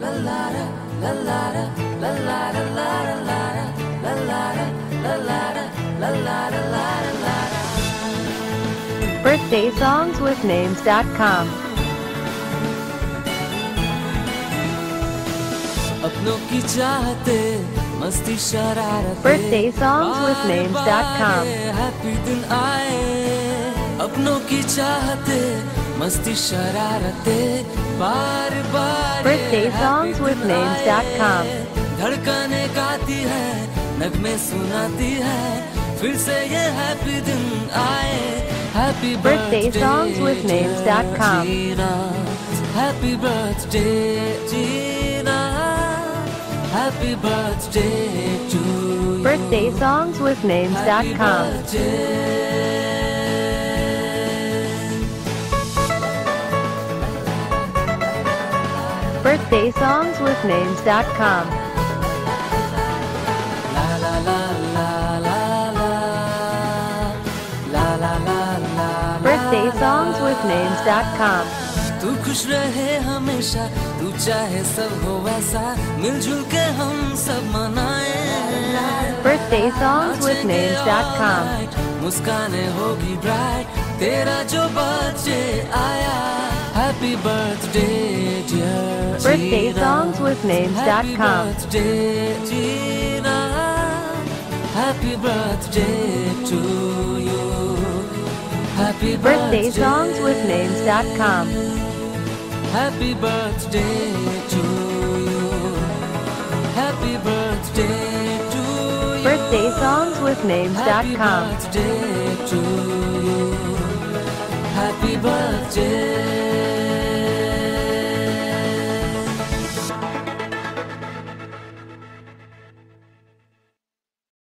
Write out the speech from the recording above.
Birthday songs with names.com. अपनों की चाहते मस्ती शरारत Birthday songs with names.com. Happy दिन आए अपनों की चाहते मस्ती शरारते बार बार Birthday songs with names.com. धड़कने गाती है नगमे सुनाती है फिर से ये हैप्पी दिन आए happy Birthday songs with names.com. Happy birthday Jeena happy birthday to Birthday songs with names.com. Birthday songs with names.com. La la la la la la la la la la. Birthday songs with names.com. तू खुश रहे हमेशा तू चाहे सब हो वैसा मिलजुल के हम सब मनाए Birthday songs with names.com. मुस्काने होगी ब्राइट तेरा जो बर्थडे आया happy birthday dear Birthday songs with names.com. Jeena happy birthday to you happy Birthday songs with names.com. Happy birthday to you. Happy birthday to you. Birthday songs with Happy names.com. birthday to you. Happy birthday.